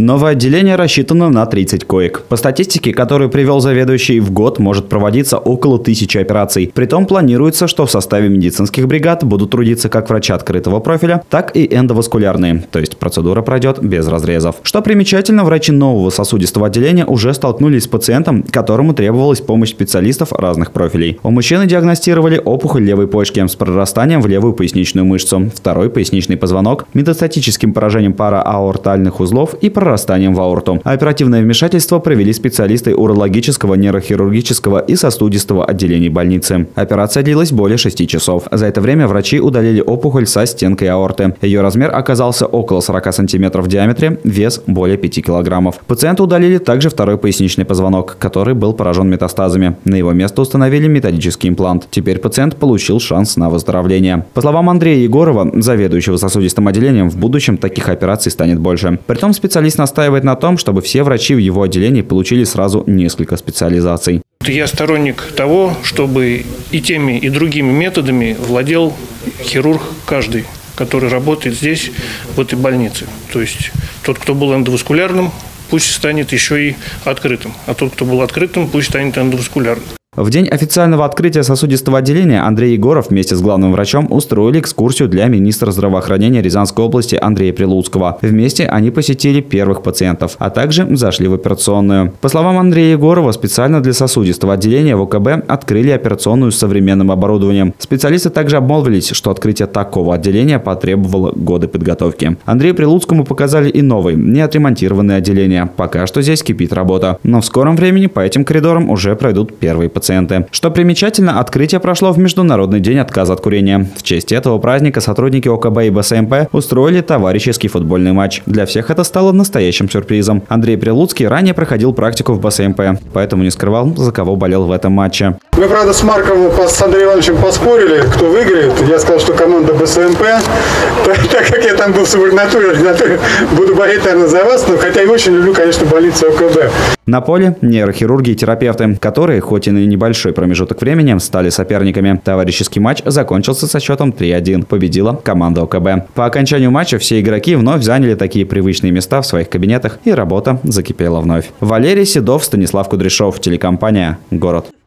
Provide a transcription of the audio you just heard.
Новое отделение рассчитано на 30 коек. По статистике, которую привел заведующий, в год может проводиться около 1000 операций. Притом планируется, что в составе медицинских бригад будут трудиться как врачи открытого профиля, так и эндоваскулярные, то есть процедура пройдет без разрезов. Что примечательно, врачи нового сосудистого отделения уже столкнулись с пациентом, которому требовалась помощь специалистов разных профилей. У мужчины диагностировали опухоль левой почки с прорастанием в левую поясничную мышцу, второй поясничный позвонок, метастатическим поражением парааортальных узлов и прорастанием в аорту. Оперативное вмешательство провели специалисты урологического, нейрохирургического и сосудистого отделений больницы. Операция длилась более 6 часов. За это время врачи удалили опухоль со стенкой аорты. Ее размер оказался около 40 сантиметров в диаметре, вес более 5 килограммов. Пациенту удалили также второй поясничный позвонок, который был поражен метастазами. На его место установили металлический имплант. Теперь пациент получил шанс на выздоровление. По словам Андрея Егорова, заведующего сосудистым отделением, в будущем таких операций станет больше. Притом специалист настаивает на том, чтобы все врачи в его отделении получили сразу несколько специализаций. Я сторонник того, чтобы и теми, и другими методами владел хирург каждый, который работает здесь, в этой больнице. То есть тот, кто был эндоваскулярным, пусть станет еще и открытым, а тот, кто был открытым, пусть станет эндоваскулярным. В день официального открытия сосудистого отделения Андрей Егоров вместе с главным врачом устроили экскурсию для министра здравоохранения Рязанской области Андрея Прилуцкого. Вместе они посетили первых пациентов, а также зашли в операционную. По словам Андрея Егорова, специально для сосудистого отделения в ОКБ открыли операционную с современным оборудованием. Специалисты также обмолвились, что открытие такого отделения потребовало годы подготовки. Андрею Прилуцкому показали и новые, неотремонтированные отделения. Пока что здесь кипит работа. Но в скором времени по этим коридорам уже пройдут первые пациенты. Что примечательно, открытие прошло в Международный день отказа от курения. В честь этого праздника сотрудники ОКБ и БСМП устроили товарищеский футбольный матч. Для всех это стало настоящим сюрпризом. Андрей Прилуцкий ранее проходил практику в БСМП, поэтому не скрывал, за кого болел в этом матче. Мы, правда, с Марком, с Андреем Ивановичем поспорили, кто выиграет. Я сказал, что команда БСМП. Так как я там был в субординатуре, буду болеть, наверное, за вас, но хотя и очень люблю, конечно, больницу ОКБ. На поле нейрохирурги и терапевты, которые, хоть и на небольшой промежуток времени, стали соперниками. Товарищеский матч закончился со счетом 3-1. Победила команда ОКБ. По окончанию матча все игроки вновь заняли такие привычные места в своих кабинетах, и работа закипела вновь. Валерий Седов, Станислав Кудряшов, телекомпания «Город».